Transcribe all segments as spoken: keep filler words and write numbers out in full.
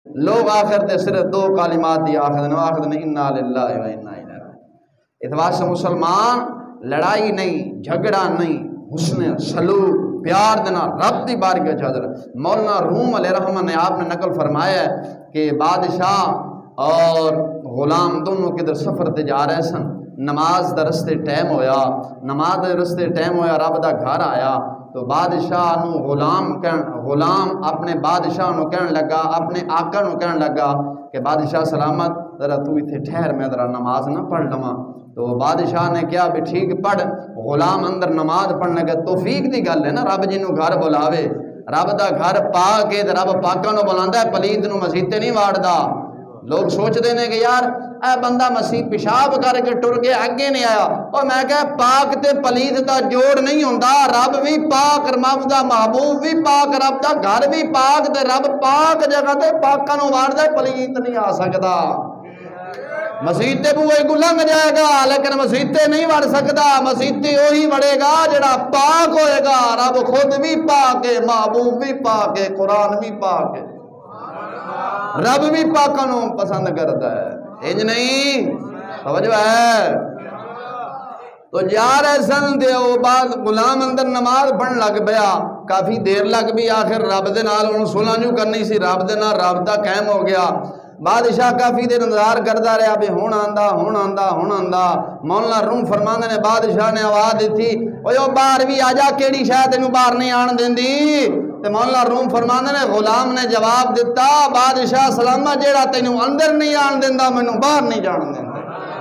لوگ آخر تے صرف دو کلمات ہی آخر دیں آخر دیں انا للہ و انا الیہ راجعون۔ اس واسطے مسلمان لڑائی نہیں، جھگڑا نہیں، حسن سلوک پیار دینا رب دی بارگاہ وچ حاضر۔ مولانا روم علیہ رحمہ نے آپ نے نقل فرمایا ہے کہ بادشاہ اور غلام دونوں کدھر سفر تے جا رہے سن، نماز دا رستے ٹائم ہویا، نماز دے رستے ٹائم ہویا، رب دا گھر آیا تو بادشاہ نو غلام کہن غلام اپنے بادشاہ نو کہن لگا، اپنے آقا نو کہن لگا کہ بادشاہ سلامت ذرا تو ایتھے ٹھہر، میں ذرا نماز نہ پڑھ لواں۔ تو بادشاہ نے کیا بھی ٹھیک پڑھ، غلام اندر نماز پڑھنے لگا۔ توفیق دی گل ہے نا، رب جنوں گھر بلاوے، رب دا گھر پا کے رب پاکاں نو بلاندا ہے، پلیت نو مسیح تے نہیں واڑدا۔ لوگ سوچتے ہیں کہ یار اے بندہ مسیح پیشاب کر کے ٹر کے اگے نہیں آیا، اور میں کہا پاک تے پلیت دا جوڑ نہیں ہوندا، رب بھی پاک، رب دا محبوب بھی پاک، رب دا گھر بھی پاک، تے رب پاک جگہ تے پاکاں نو واڑدا ہے، پلیت نہیں آ سکدا۔ مسیح تے بوئے کو لنگ جائے گا لیکن مسیح تے نہیں وڑ سکدا، مسیح تے وہی وڑے گا جڑا پاک ہوئے گا۔ رب خود بھی پاک ہے، محبوب بھی پاک ہے، قرآن بھی پاک ہے، رب بھی پاکاں نو پسند کرتا ہے، انج نہیں توجہ ہے۔ تو جا رہے سن دے او بعد غلام اندر نماز پڑھن لگ پیا، کافی دیر لگ بھی، آخر رب دے نال انہوں صلح جو کرنی سی، رب دے نال رابطہ قائم ہو گیا۔ بادشاہ کافی دیر انتظار کرتا رہا بھی ہون آندا ہون آندا ہون آندا۔ مولانا روم فرماندے نے بادشاہ نے آواز دیتی او یو باہر بھی آجا، کیڑی شاید تینوں باہر نہیں آن دیندی؟ تے مولانا روم فرماندے نے غلام نے جواب دیتا بادشاہ سلامہ جیڑا تینوں اندر نہیں آن دیندا مینوں باہر نہیں جان دیندا،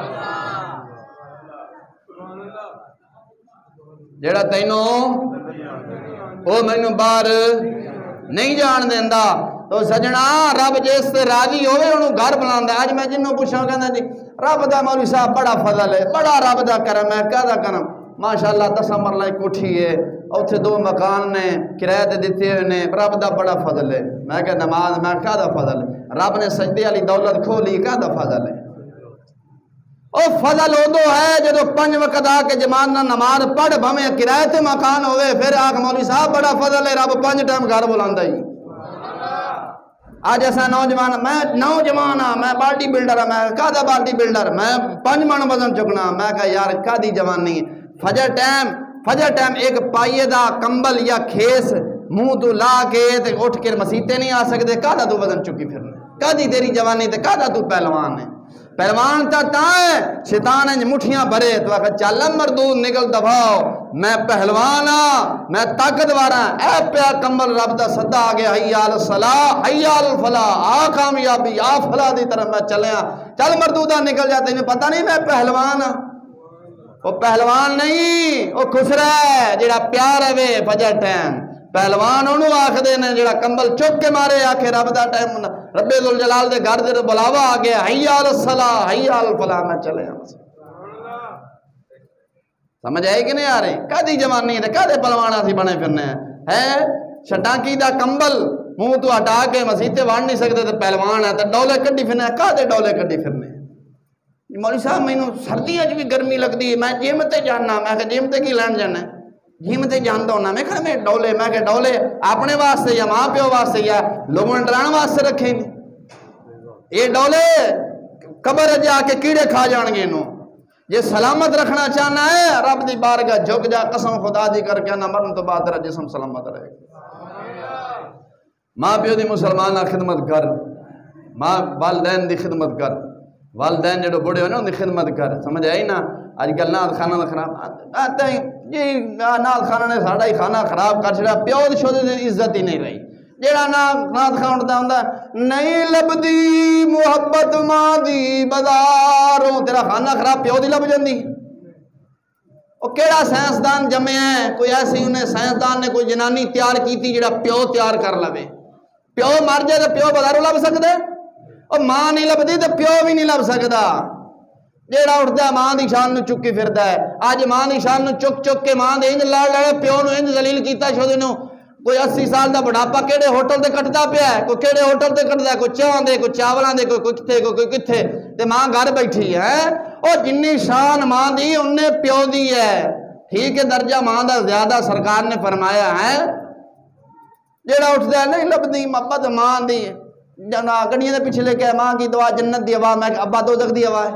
جیڑا تینوں او مینوں باہر نہیں جان دیندا۔ تو سجنا رب جس سے راضی ہوئے انہوں گھر بلاندا ہے۔ آج میں جنہوں پوچھاں کہنا جی رب دا مولوی صاحب بڑا فضل ہے، بڑا رب دا کرم ہے، کیا دا کرم؟ ماشاءاللہ دس مرلہ کوٹھی ہے، اوتھے دو مکان نے کرایہ تے دتے ہوئے نے، رب دا بڑا فضل ہے۔ میں کہ نماز میں کیا دا فضل ہے؟ رب نے سجدے والی دولت کھولی، کیا دا فضل ہے؟ او فضل ادو ہے جدو پنج وقت آ کے جماعت نہ نماز پڑھ بھویں کرایہ تے مکان ہوئے، پھر آکھ مولوی صاحب بڑا فضل ہے، رب پنج ٹائم گھر بلاندا ہی۔ آج ایسا نوجوان، میں نوجوان ہاں، میں باڈی بلڈر ہاں، میں کہا باڈی بلڈر، میں پنج من وزن چکنا، میں کہا یار کہا جوانی، فجر ٹائم فجر ٹائم ایک پائیے دا کمبل یا کھیس منہ تو لا کے تے اٹھ کے مسیتے نہیں آ سکتے، کہا تو وزن چکی پھرنا، کہا تیری جوانی تے کہا تو پہلوان ہے، پہلوان تا تا ہے شیطان انج مٹھیاں بھرے تو آخر چل مردود نکل دفاؤ، میں پہلوان ہاں، میں طاقتور ہاں، اے پیا کمبل رب دا صدا آ گیا، حی علی الصلاۃ حی علی الفلاح، آ کامیابی آ فلاح دی طرف میں چلیا، چل مردودہ نکل جاتے انہیں پتہ نہیں میں پہلوان ہاں۔ وہ پہلوان نہیں، وہ خسرا ہے جڑا پیار ہے وے فجر ٹائم، پہلوان انہوں آکھ دے نے جڑا کمبل چک کے مارے آکھے رب دا ٹائم رب ذوالجلال دے گھر دے بلاوا آ گیا، حی علی الصلاۃ حی علی الفلاح، میں چلے ہاں۔ سمجھ آئے کہ نہیں آ رہے؟ کدی جوانی ہے کدے پہلوانا سی بنے پھرنے ہیں، شٹانکی دا کمبل منہ تو ہٹا کے مسیتے وڑ نہیں سکتے تو پہلوان ہے، تو ڈولے کڈی پھرنے ہیں، کدے ڈولے کڈی پھرنے ہیں؟ مولوی صاحب میں سردیاں بھی گرمی لگتی ہے، میں جم تے جانا، میں کہ جم تے کی لین جانا ہے، جم تے جانتا ہونا، میں کہ میں ڈولے، میں کہ ڈولے اپنے واسطے یا ماں پیو واسطے یا لوگوں نے ڈران واسطے رکھے نہیں، یہ ڈولے قبر جا کے کیڑے کھا جان گے انہوں، یہ سلامت رکھنا چاہنا ہے رب دی بارگاہ جھک جا، قسم خدا دی کر کے نہ مرن تو بعد تیرا جسم سلامت رہے گا۔ ماں پیو دی مسلمانہ خدمت کر، ماں والدین دی خدمت کر، والدین جڑو بڑے ہونے ان دی خدمت کر، سمجھ آئی نا؟ آج کل نات خانہ دا خراب آتا ہے جی، نات خانہ نے ساڑا ہی خانہ خراب کر چھڑا، پیو دی شودے دی عزت ہی نہیں رہی، جیڑا نات خانہ دا ہوندہ نہیں لبدی محبت ماں دی بازاروں، تیرا خانہ خراب پیو دی لب جاندی۔ وہ کیڑا سائنسدان جمع ہے، کوئی ایسی انہیں سائنسدان نے کوئی جنانی تیار کی تھی جڑا پیو تیار کر لوے، پیو مر جائے تو پیو بازاروں لب سکتے، اور ماں نہیں لبدی تو پیو بھی نہیں لب سکتا، جیڑا اٹھتا ہے ماں دی شان نو چکی پھردا ہے، آج ماں دی شان نو چک چک کے ماں دے انج لڑ لڑے پیو نو انج ذلیل کیتا شودے نو، کوئی اسی سال دا بڑھاپا کیڑے ہوٹل تے کٹدا پیا ہے، کوئی کیڑے ہوٹل تے کٹدا ہے، کوئی چاہ دے کوئی چاولاں دے کوئی کتھے کوئی کتھے، تے ماں گھر بیٹھی ہے، او جنی شان ماں دی اننے پیو دی ہے، ٹھیک ہے درجہ ماں دا زیادہ سرکار نے فرمایا ہے، جیڑا اٹھدا ہے نہیں لبدی محبت ماں دی، جنا گڈیاں دے پیچھے لے کے ماں کی دعا جنت دی ہوا، میں ابا دوزخ دی ہوا ہے۔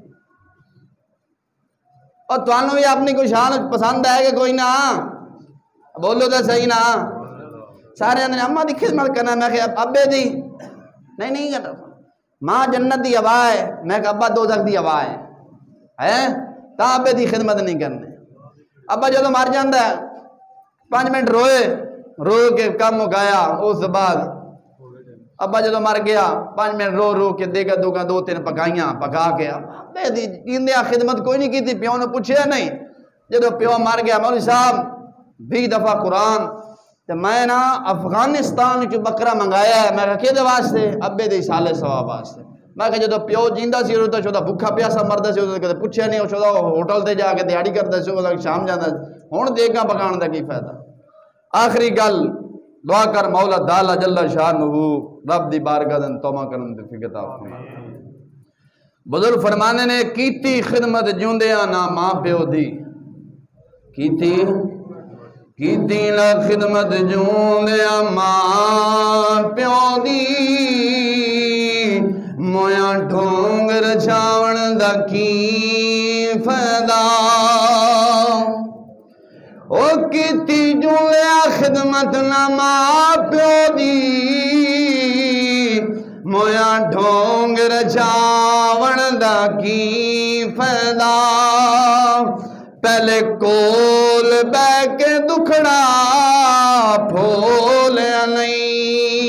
اور تانوں بھی اپنی کوئی شان پسند ہے کہ کوئی نہ بولو تو صحیح نہ سارے اندر اماں دی خدمت کرنا، میں کہ ابے دی نہیں نہیں کرتا، ماں جنت دی ہوا ہے، میں کہ ابا دوزخ دی ہوا ہے ہے تا ابے دی خدمت نہیں کرنے۔ ابا جدو مر جاندہ ہے پانچ منٹ روئے رو کے کم مکایا، اس بعد ابا جدو مر گیا پانچ منٹ رو رو کے دے گا دو گا دو تین پکائیاں پکا کے ابے دی جیندیا خدمت کوئی نہیں کی تھی، پیو نے پوچھے نہیں۔ جدو پیو مر گیا مولوی صاحب بھی دفعہ قرآن تو میں نا افغانستان چو بکرا منگایا ہے، میں رکھے دے واسطے ابے دے سالے ثواب واسطے۔ میں کہ جدو پیو جیندہ سی تو چودہ بھکھا پیاسا مردہ سی تو پوچھے نہیں، چودہ ہوٹل تے جا کے دیہڑی کرتا سی، شام جانا ہوں دیکھا پکان دا کی فائدہ۔ آخری گل دعا کر مولا دالا جل شانہ رب دی بارگاہ دن توبہ کرن دی فکر عطا فرما۔ بزرگ فرمانے نے کیتی خدمت جوندیاں نہ ماں پیو دی، کیتی کیتی نہ خدمت جوندیاں ماں پیو دی، مویا ڈھونگر چھاون دا کی فائدہ، او کیتی جوندیاں خدمت نہ ماں پیو دی، مویا ڈھونگر چھاون دا کی فائدہ، پہلے کول بے کے دکھڑا پھولیا نہیں،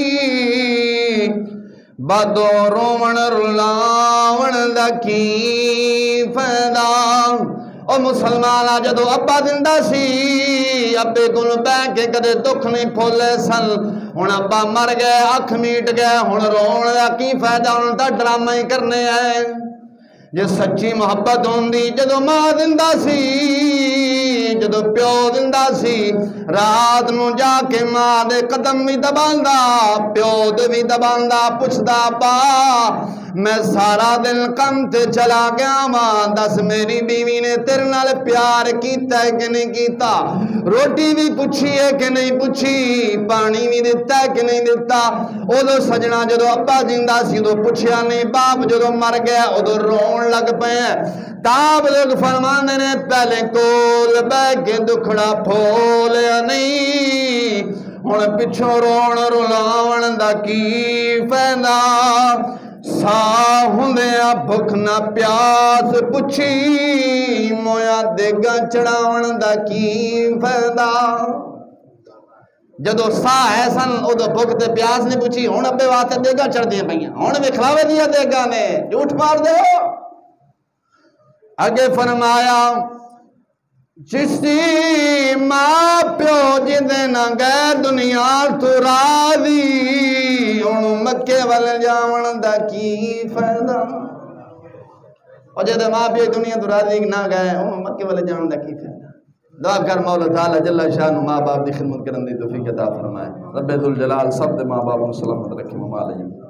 بدو رومن رلاون دا کی فائدہ۔ او مسلمانہ جدو ابا زندہ سی ابے کول بے کے کدے دکھ نہیں پھولے سن، ہن ابا مر گئے اکھ میٹ گئے، ہن رون دا کی فائدہ، ہن تا ڈرامہ ہی کرنے آئے۔ جے سچی محبت ہوندی جدو ماں زندہ سی، جدو پیو زندہ سی، رات نو جا کے ماں دے قدم بھی دباندا، پیو دے بھی دباندا، پوچھدا با میں سارا دن کم تے چلا گیا ماں، دس میری بیوی نے تیرے نال پیار کیتا ہے کہ نہیں کیتا، روٹی بھی پوچھی ہے کہ نہیں پوچھی، پانی بھی دیتا ہے کہ نہیں دیتا۔ ادو سجنا جدو ابا زندہ سی ادو پوچھیا نہیں، باپ جدو مر گیا ادو رون لگ پے، تاب لوگ فرمانے نے پہلے کول بے کے دکھڑا پھولیا نہیں، ہن پچھوں رون رلاون دا کی فائدہ، سا ہوندیا بھکھ نہ پیاس پچھی، مویا دیگا چڑھاون دا کی فائدہ۔ جدو سا ہے سن ادو بھکھ تے پیاس نہیں پچھی، ہن ابے واسطے دیگا چڑھ دیا پئیاں، ہن بھی کھلاوے دیا دیگا نے، جھوٹ مار دے ہو۔ اگے فرمایا چشتی ماں پیو جدے نہ گئے دنیا تو راضی، انہوں مکے والے جاون دا کی فائدہ، اور جدے ماں پیو دنیا تو راضی نہ گئے انہوں مکے والے جاون دا کی فائدہ۔ دعا کر مولا تعالی جل شانہ ماں باپ دی خدمت کرن دی توفیق عطا فرمائے، رب ذوالجلال سب دے ماں باپ کو سلامت رکھے، ممالجم